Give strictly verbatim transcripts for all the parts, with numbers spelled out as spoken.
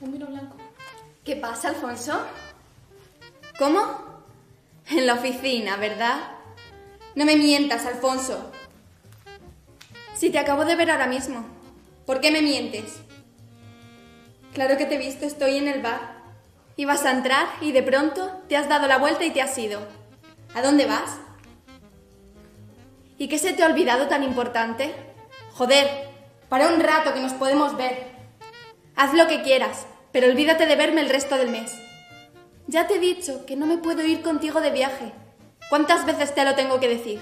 Un vino blanco. ¿Qué pasa, Alfonso? ¿Cómo? En la oficina, ¿verdad? No me mientas, Alfonso. Si te acabo de ver ahora mismo, ¿por qué me mientes? Claro que te he visto, estoy en el bar. Ibas a entrar y de pronto te has dado la vuelta y te has ido. ¿A dónde vas? ¿Y qué se te ha olvidado tan importante? Joder, para un rato que nos podemos ver. Haz lo que quieras, pero olvídate de verme el resto del mes. Ya te he dicho que no me puedo ir contigo de viaje. ¿Cuántas veces te lo tengo que decir?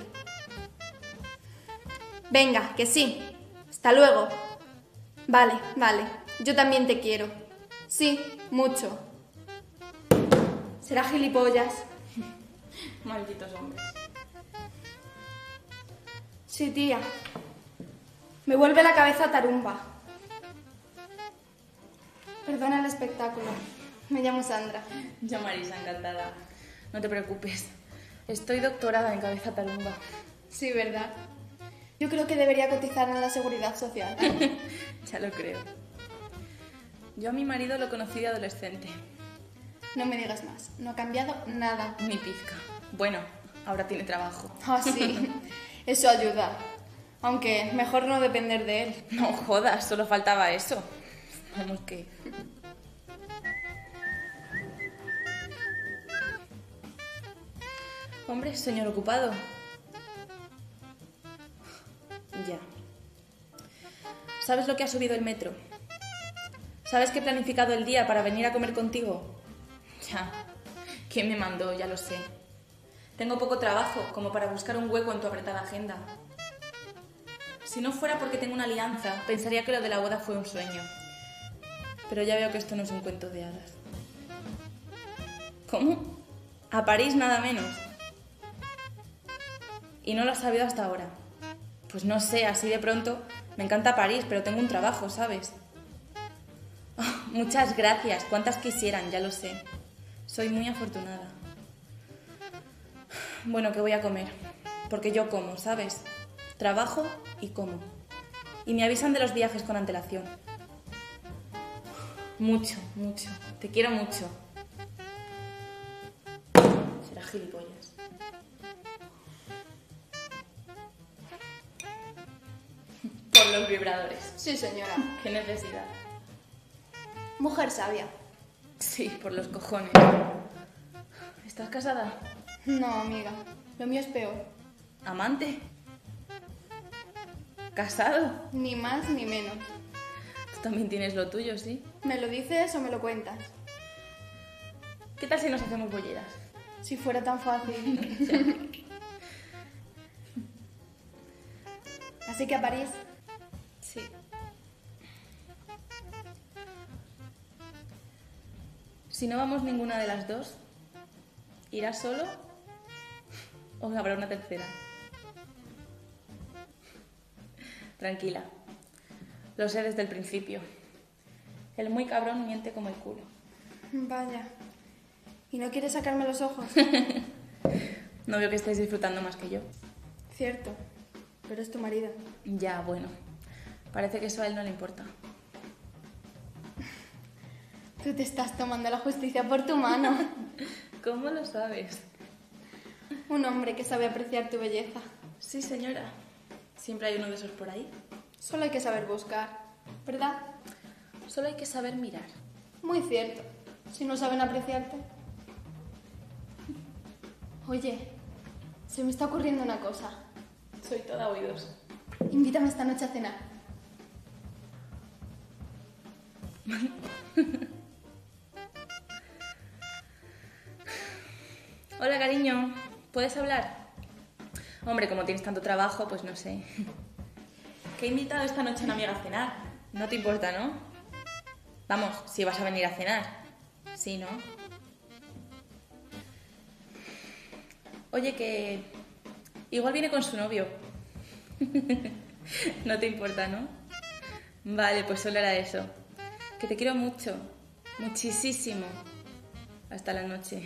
Venga, que sí. Hasta luego. Vale, vale. Yo también te quiero. Sí, mucho. Será gilipollas. Malditos hombres. Sí, tía. Me vuelve la cabeza tarumba. Perdona el espectáculo. Me llamo Sandra. Yo, Marisa, encantada. No te preocupes. Estoy doctorada en cabeza tarumba. Sí, ¿verdad? Yo creo que debería cotizar en la Seguridad Social. Ya lo creo. Yo a mi marido lo conocí de adolescente. No me digas más. No ha cambiado nada. Ni pizca. Bueno, ahora tiene trabajo. Ah, sí. Eso ayuda. Aunque mejor no depender de él. No jodas, solo faltaba eso. Vamos que... Hombre, señor ocupado. Ya. ¿Sabes lo que ha subido el metro? ¿Sabes que he planificado el día para venir a comer contigo? Ya. ¿Quién me mandó? Ya lo sé. Tengo poco trabajo como para buscar un hueco en tu apretada agenda. Si no fuera porque tengo una alianza, pensaría que lo de la boda fue un sueño. Pero ya veo que esto no es un cuento de hadas. ¿Cómo? A París nada menos. Y no lo has sabido hasta ahora. Pues no sé, así de pronto. Me encanta París, pero tengo un trabajo, ¿sabes? Oh, muchas gracias, cuántas quisieran, ya lo sé. Soy muy afortunada. Bueno, que voy a comer. Porque yo como, ¿sabes? Trabajo y como. Y me avisan de los viajes con antelación. Mucho, mucho. Te quiero mucho. Será gilipollas. Por los vibradores. Sí, señora. Qué necesidad. Mujer sabia. Sí, por los cojones. ¿Estás casada? No, amiga. Lo mío es peor. ¿Amante? ¿Casado? Ni más ni menos. Tú también tienes lo tuyo, ¿sí? ¿Me lo dices o me lo cuentas? ¿Qué tal si nos hacemos bolleras? Si fuera tan fácil. Así que a París. Sí. Si no vamos ninguna de las dos, ¿irás solo o habrá una tercera? Tranquila, lo sé desde el principio. El muy cabrón miente como el culo. Vaya. ¿Y no quieres sacarme los ojos? No veo que estéis disfrutando más que yo. Cierto, pero es tu marido. Ya, bueno, parece que eso a él no le importa. Tú te estás tomando la justicia por tu mano. ¿Cómo lo sabes? Un hombre que sabe apreciar tu belleza. Sí, señora. Siempre hay uno de esos por ahí. Solo hay que saber buscar, ¿verdad? Solo hay que saber mirar. Muy cierto. Si no saben apreciarte. Oye, se me está ocurriendo una cosa. Soy toda oídos. Invítame esta noche a cenar. Hola, cariño. ¿Puedes hablar? Hombre, como tienes tanto trabajo, pues no sé. Que he invitado esta noche a una amiga a cenar. No te importa, ¿no? Vamos, si vas a venir a cenar. Sí, ¿no? Oye, que igual viene con su novio. No te importa, ¿no? Vale, pues solo era eso. Que te quiero mucho. Muchísimo. Hasta la noche.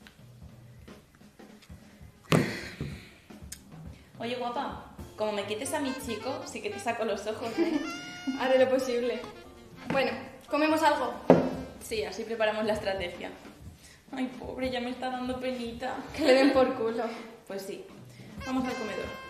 Oye, guapa, como me quites a mi chico, sí que te saco los ojos, ¿eh? Haré lo posible. Bueno, ¿comemos algo? Sí, así preparamos la estrategia. Ay, pobre, ya me está dando penita. Que le den por culo. Pues sí. Vamos al comedor.